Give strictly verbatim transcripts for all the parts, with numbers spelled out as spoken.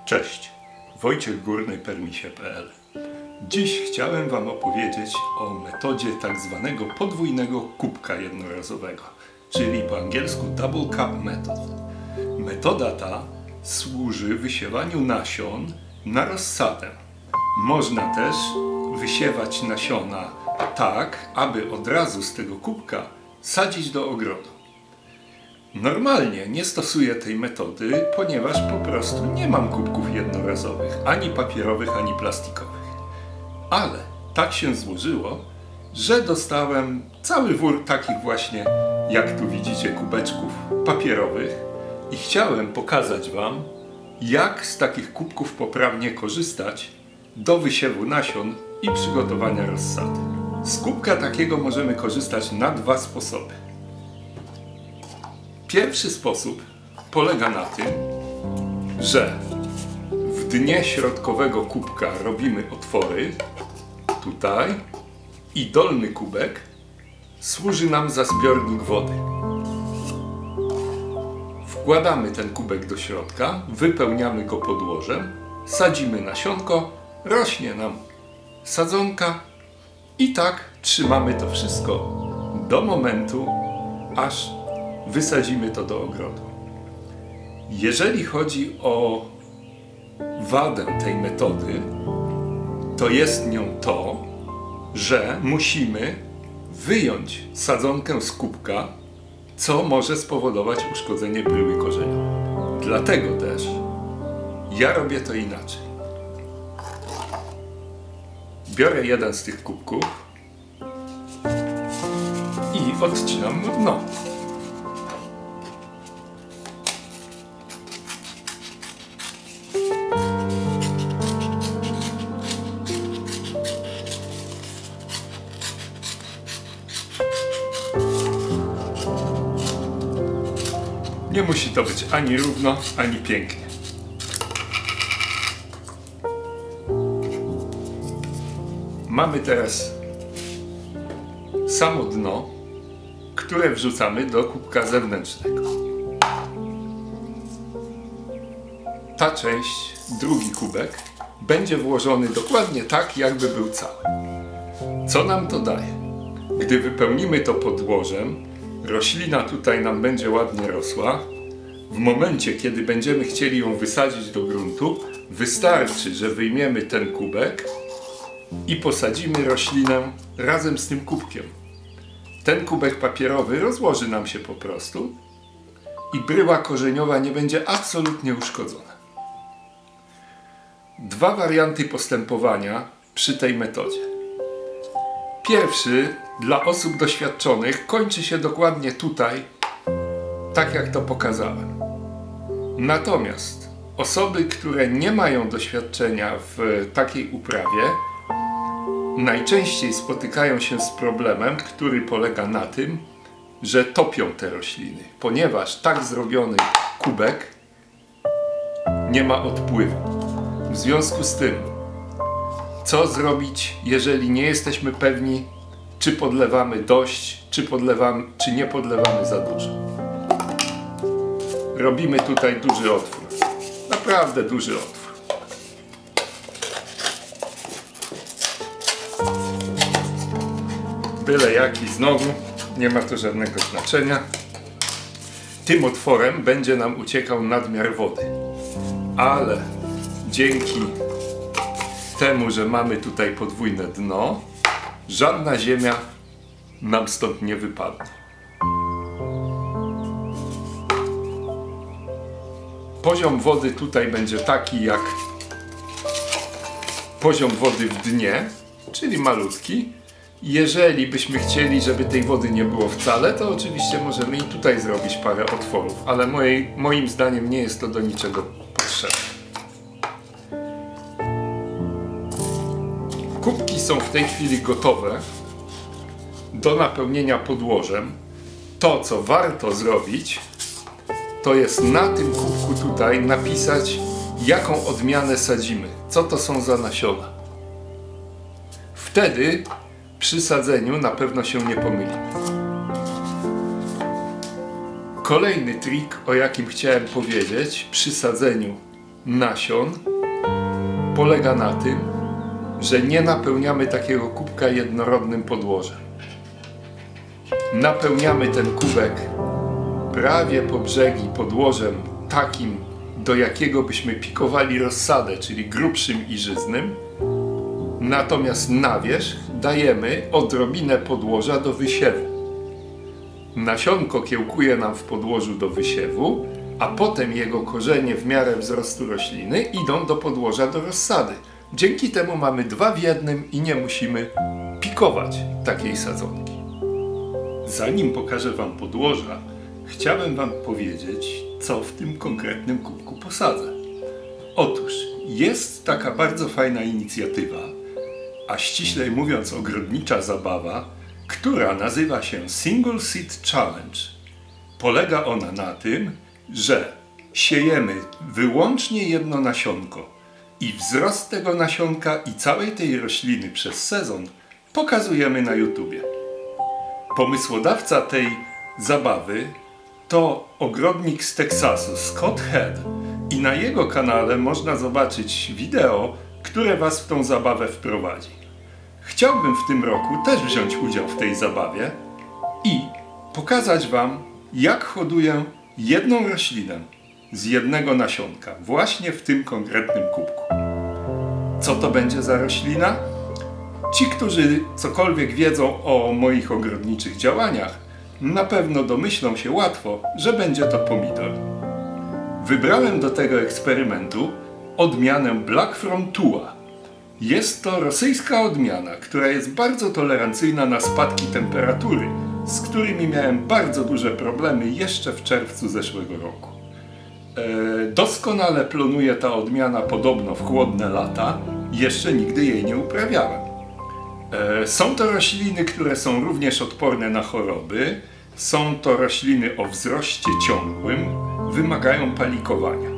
Cześć, Wojciech Górny, permisie kropka p l. Dziś chciałem Wam opowiedzieć o metodzie tak zwanego podwójnego kubka jednorazowego, czyli po angielsku Double Cup Method. Metoda ta służy wysiewaniu nasion na rozsadę. Można też wysiewać nasiona tak, aby od razu z tego kubka sadzić do ogrodu. Normalnie nie stosuję tej metody, ponieważ po prostu nie mam kubków jednorazowych, ani papierowych, ani plastikowych. Ale tak się złożyło, że dostałem cały wór takich właśnie, jak tu widzicie, kubeczków papierowych i chciałem pokazać Wam, jak z takich kubków poprawnie korzystać do wysiewu nasion i przygotowania rozsady. Z kubka takiego możemy korzystać na dwa sposoby. Pierwszy sposób polega na tym, że w dnie środkowego kubka robimy otwory, tutaj, i dolny kubek służy nam za zbiornik wody. Wkładamy ten kubek do środka, wypełniamy go podłożem, sadzimy nasionko, rośnie nam sadzonka i tak trzymamy to wszystko do momentu, aż wysadzimy to do ogrodu. Jeżeli chodzi o wadę tej metody, to jest nią to, że musimy wyjąć sadzonkę z kubka, co może spowodować uszkodzenie bryły korzeniowej. Dlatego też ja robię to inaczej. Biorę jeden z tych kubków i odcinam mu dno. Nie musi to być ani równo, ani pięknie. Mamy teraz samo dno, które wrzucamy do kubka zewnętrznego. Ta część, drugi kubek, będzie włożony dokładnie tak, jakby był cały. Co nam to daje? Gdy wypełnimy to podłożem, roślina tutaj nam będzie ładnie rosła. W momencie, kiedy będziemy chcieli ją wysadzić do gruntu, wystarczy, że wyjmiemy ten kubek i posadzimy roślinę razem z tym kubkiem. Ten kubek papierowy rozłoży nam się po prostu i bryła korzeniowa nie będzie absolutnie uszkodzona. Dwa warianty postępowania przy tej metodzie. Pierwszy, dla osób doświadczonych, kończy się dokładnie tutaj, tak jak to pokazałem. Natomiast osoby, które nie mają doświadczenia w takiej uprawie, najczęściej spotykają się z problemem, który polega na tym, że topią te rośliny, ponieważ tak zrobiony kubek nie ma odpływu. W związku z tym, co zrobić, jeżeli nie jesteśmy pewni, czy podlewamy dość, czy, podlewamy, czy nie podlewamy za dużo? Robimy tutaj duży otwór. Naprawdę duży otwór. Byle jaki znowu, nie ma to żadnego znaczenia. Tym otworem będzie nam uciekał nadmiar wody. Ale dzięki temu, że mamy tutaj podwójne dno, żadna ziemia nam stąd nie wypadnie. Poziom wody tutaj będzie taki jak poziom wody w dnie, czyli malutki. Jeżeli byśmy chcieli, żeby tej wody nie było wcale, to oczywiście możemy i tutaj zrobić parę otworów, ale mojej, moim zdaniem nie jest to do niczego potrzebne. Kubki są w tej chwili gotowe do napełnienia podłożem. To, co warto zrobić, to jest na tym kubku tutaj napisać, jaką odmianę sadzimy, co to są za nasiona. Wtedy przy sadzeniu na pewno się nie pomylimy. Kolejny trik, o jakim chciałem powiedzieć przy sadzeniu nasion polega na tym, że nie napełniamy takiego kubka jednorodnym podłożem. Napełniamy ten kubek prawie po brzegi podłożem takim, do jakiego byśmy pikowali rozsadę, czyli grubszym i żyznym. Natomiast na wierzch dajemy odrobinę podłoża do wysiewu. Nasionko kiełkuje nam w podłożu do wysiewu, a potem jego korzenie w miarę wzrostu rośliny idą do podłoża do rozsady. Dzięki temu mamy dwa w jednym i nie musimy pikować takiej sadzonki. Zanim pokażę wam podłoża, chciałem wam powiedzieć, co w tym konkretnym kubku posadzę. Otóż jest taka bardzo fajna inicjatywa, a ściślej mówiąc ogrodnicza zabawa, która nazywa się Single Seed Challenge. Polega ona na tym, że siejemy wyłącznie jedno nasionko i wzrost tego nasionka i całej tej rośliny przez sezon pokazujemy na YouTubie. Pomysłodawca tej zabawy to ogrodnik z Teksasu, Scott Head, i na jego kanale można zobaczyć wideo, które was w tą zabawę wprowadzi. Chciałbym w tym roku też wziąć udział w tej zabawie i pokazać wam, jak hoduję jedną roślinę z jednego nasionka, właśnie w tym konkretnym kubku. Co to będzie za roślina? Ci, którzy cokolwiek wiedzą o moich ogrodniczych działaniach, na pewno domyślą się łatwo, że będzie to pomidor. Wybrałem do tego eksperymentu odmianę Black from Tua. Jest to rosyjska odmiana, która jest bardzo tolerancyjna na spadki temperatury, z którymi miałem bardzo duże problemy jeszcze w czerwcu zeszłego roku. E, doskonale plonuje ta odmiana podobno w chłodne lata, jeszcze nigdy jej nie uprawiałem. E, są to rośliny, które są również odporne na choroby, są to rośliny o wzroście ciągłym, wymagają palikowania.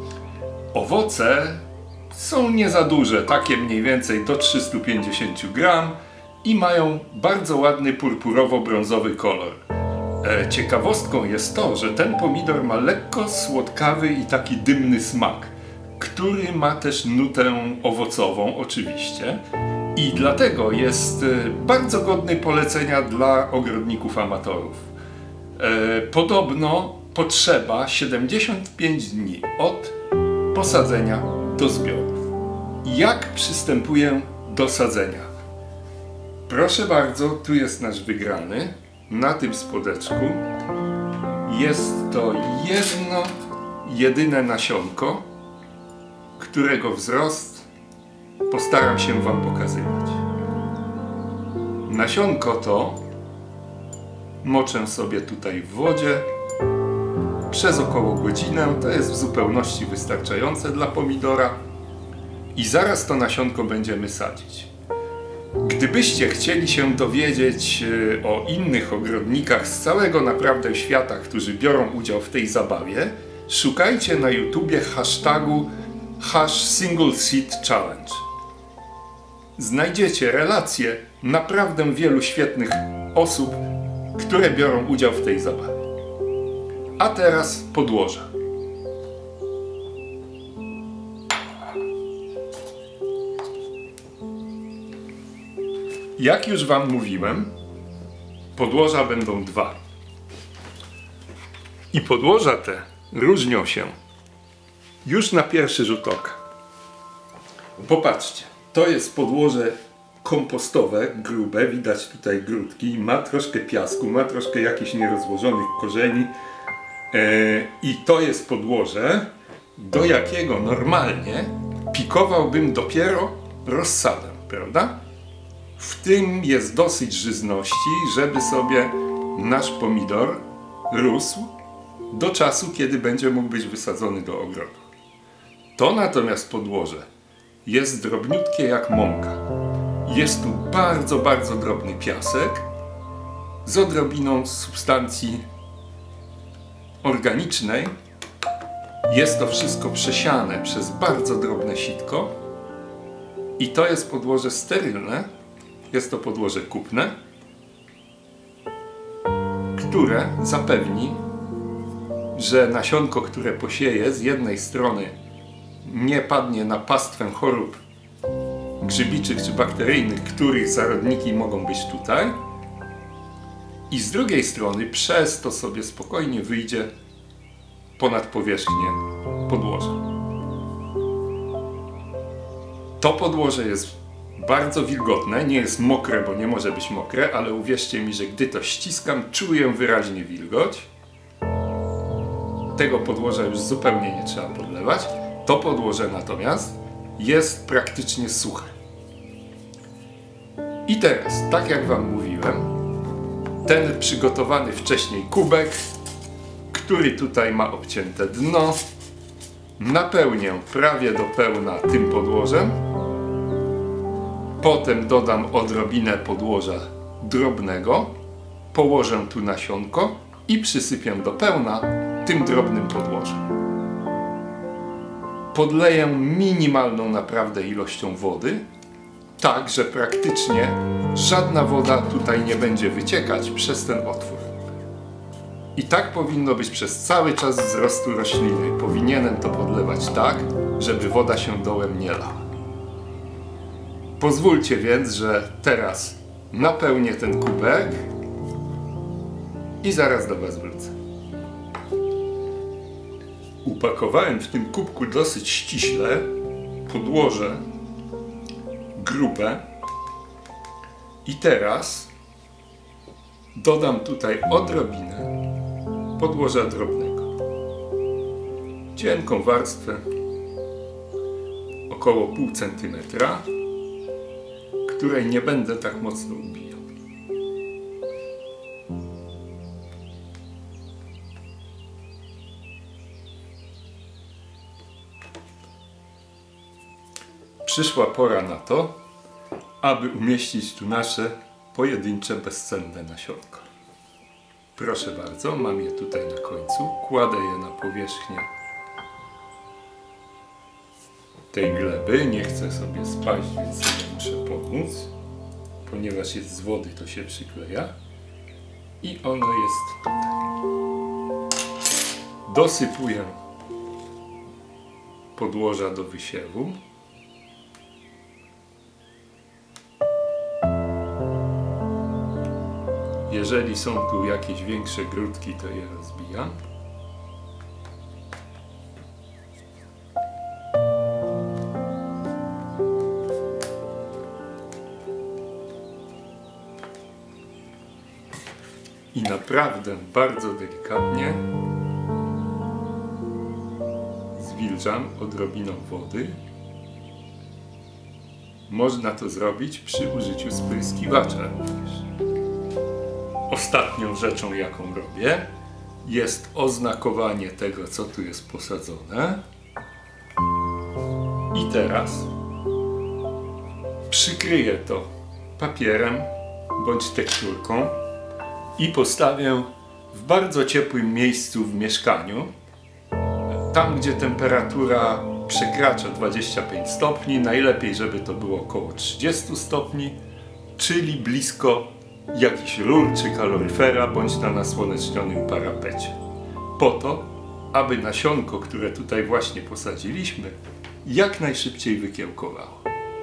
Owoce są nie za duże, takie mniej więcej do trzystu pięćdziesięciu gram i mają bardzo ładny purpurowo-brązowy kolor. E, ciekawostką jest to, że ten pomidor ma lekko słodkawy i taki dymny smak, który ma też nutę owocową oczywiście i dlatego jest bardzo godny polecenia dla ogrodników amatorów. E, podobno potrzeba siedemdziesiąt pięć dni od posadzenia do zbiorów. Jak przystępuję do sadzenia? Proszę bardzo, tu jest nasz wygrany. Na tym spodeczku jest to jedno, jedyne nasionko, którego wzrost postaram się wam pokazywać. Nasionko to moczę sobie tutaj w wodzie przez około godzinę, to jest w zupełności wystarczające dla pomidora i zaraz to nasionko będziemy sadzić. Gdybyście chcieli się dowiedzieć o innych ogrodnikach z całego naprawdę świata, którzy biorą udział w tej zabawie, szukajcie na YouTubie hashtagu hash Single Seed Challenge. Znajdziecie relacje naprawdę wielu świetnych osób, które biorą udział w tej zabawie. A teraz podłoże. Jak już wam mówiłem, podłoża będą dwa. I podłoża te różnią się już na pierwszy rzut oka. Popatrzcie, to jest podłoże kompostowe, grube, widać tutaj grudki, ma troszkę piasku, ma troszkę jakichś nierozłożonych korzeni yy, i to jest podłoże, do jakiego normalnie pikowałbym dopiero rozsadę, prawda? W tym jest dosyć żyzności, żeby sobie nasz pomidor rósł do czasu, kiedy będzie mógł być wysadzony do ogrodu. To natomiast podłoże jest drobniutkie jak mąka. Jest tu bardzo, bardzo drobny piasek z odrobiną substancji organicznej. Jest to wszystko przesiane przez bardzo drobne sitko i to jest podłoże sterylne. Jest to podłoże kupne, które zapewni, że nasionko, które posieję, z jednej strony nie padnie na pastwę chorób grzybiczych czy bakteryjnych, których zarodniki mogą być tutaj. I z drugiej strony przez to sobie spokojnie wyjdzie ponad powierzchnię podłoża. To podłoże jest bardzo wilgotne, nie jest mokre, bo nie może być mokre, ale uwierzcie mi, że gdy to ściskam, czuję wyraźnie wilgoć. Tego podłoża już zupełnie nie trzeba podlewać. To podłoże natomiast jest praktycznie suche. I teraz, tak jak wam mówiłem, ten przygotowany wcześniej kubek, który tutaj ma obcięte dno, napełnię prawie do pełna tym podłożem. Potem dodam odrobinę podłoża drobnego, położę tu nasionko i przysypię do pełna tym drobnym podłożem. Podleję minimalną naprawdę ilością wody, tak, że praktycznie żadna woda tutaj nie będzie wyciekać przez ten otwór. I tak powinno być przez cały czas wzrostu rośliny. Powinienem to podlewać tak, żeby woda się dołem nie lała. Pozwólcie więc, że teraz napełnię ten kubek i zaraz do was wrócę. Upakowałem w tym kubku dosyć ściśle podłoże grube i teraz dodam tutaj odrobinę podłoża drobnego. Cienką warstwę około pół centymetra, której nie będę tak mocno ubijał. Przyszła pora na to, aby umieścić tu nasze pojedyncze, bezcenne nasionko. Proszę bardzo, mam je tutaj na końcu, kładę je na powierzchnię tej gleby. Nie chcę sobie spaść, więc sobie muszę pomóc. Ponieważ jest z wody, to się przykleja. I ono jest tutaj. Dosypuję podłoża do wysiewu. Jeżeli są tu jakieś większe grudki, to je rozbijam. I naprawdę bardzo delikatnie zwilżam odrobiną wody. Można to zrobić przy użyciu spryskiwacza również. Ostatnią rzeczą, jaką robię, jest oznakowanie tego, co tu jest posadzone. I teraz przykryję to papierem bądź tekturką i postawię w bardzo ciepłym miejscu w mieszkaniu. Tam, gdzie temperatura przekracza dwadzieścia pięć stopni, najlepiej, żeby to było około trzydzieści stopni, czyli blisko jakiś rur czy kaloryfera, bądź na nasłonecznionym parapecie. Po to, aby nasionko, które tutaj właśnie posadziliśmy, jak najszybciej wykiełkowało.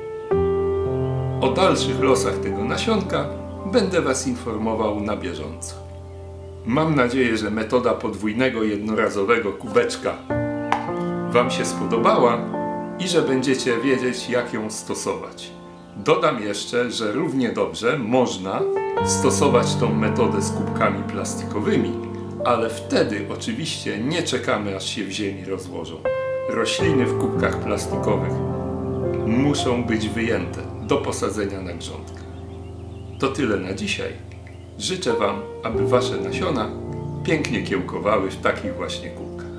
O dalszych losach tego nasionka będę was informował na bieżąco. Mam nadzieję, że metoda podwójnego jednorazowego kubeczka wam się spodobała i że będziecie wiedzieć, jak ją stosować. Dodam jeszcze, że równie dobrze można stosować tą metodę z kubkami plastikowymi, ale wtedy oczywiście nie czekamy, aż się w ziemi rozłożą. Rośliny w kubkach plastikowych muszą być wyjęte do posadzenia na grządkę. To tyle na dzisiaj. Życzę wam, aby wasze nasiona pięknie kiełkowały w takich właśnie kubkach.